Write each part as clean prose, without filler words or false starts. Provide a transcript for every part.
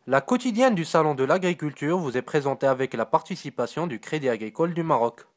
La quotidienne du Salon de l'agriculture vous est présentée avec la participation du Crédit agricole du Maroc.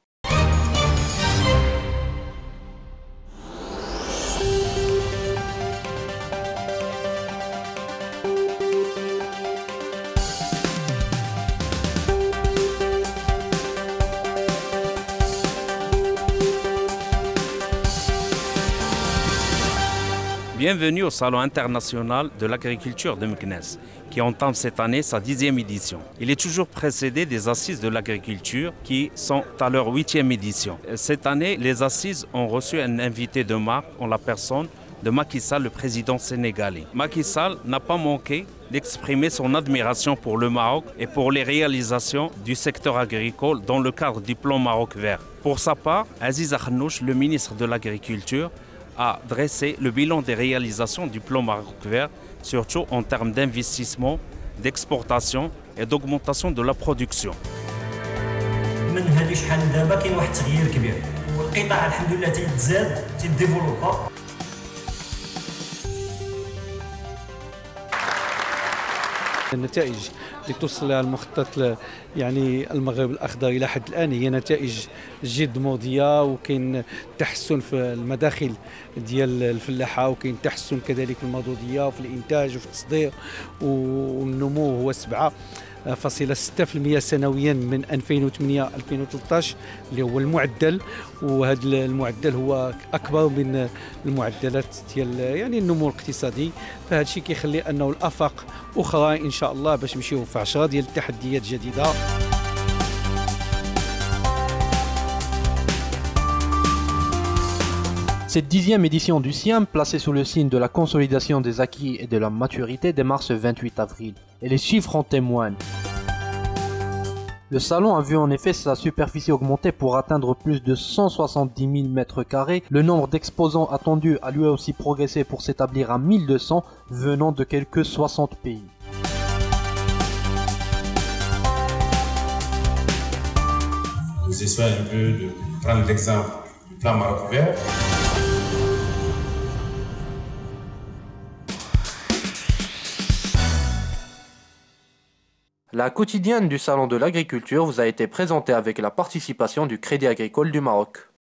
Bienvenue au Salon international de l'agriculture de Meknès, qui entame cette année sa 10e édition. Il est toujours précédé des assises de l'agriculture qui sont à leur 8e édition. Cette année, les assises ont reçu un invité de marque en la personne de Macky Sall, le président sénégalais. Macky Sall n'a pas manqué d'exprimer son admiration pour le Maroc et pour les réalisations du secteur agricole dans le cadre du plan Maroc vert. Pour sa part, Aziz Akhannouch, le ministre de l'Agriculture, a dressé le bilan des réalisations du plan Maroc vert, surtout en termes d'investissement, d'exportation et d'augmentation de la production. من هذه شحال دابا كاين واحد التغيير كبير والقطاع الحمد لله تيتزاد تيديفلوبا. النتائج اللي توصل لها المخطط يعني المغرب الاخضر الى حد الان هي نتائج جد مرضيه، وكاين تحسن في المداخل ديال الفلاحه، وكاين تحسن كذلك في المردوديه وفي الانتاج وفي التصدير، والنمو هو 7.6% سنويا من 2008-2013 اللي هو المعدل، وهذا المعدل هو اكبر من المعدلات ديال يعني النمو الاقتصادي. فهذا الشيء كيخلي انه الافاق اخرى ان شاء الله باش نمشيو في 10 ديال التحديات جديده. Cette 10e édition du SIAM, placée sous le signe de la consolidation des acquis et de la maturité, démarre ce 28 avril. Et les chiffres en témoignent. Le salon a vu en effet sa superficie augmenter pour atteindre plus de 170 000 m². Le nombre d'exposants attendus a lui aussi progressé pour s'établir à 1200 venant de quelques 60 pays. J'essaie un peu de prendre l'exemple du plan Maroc vert. La quotidienne du Salon de l'agriculture vous a été présentée avec la participation du Crédit agricole du Maroc.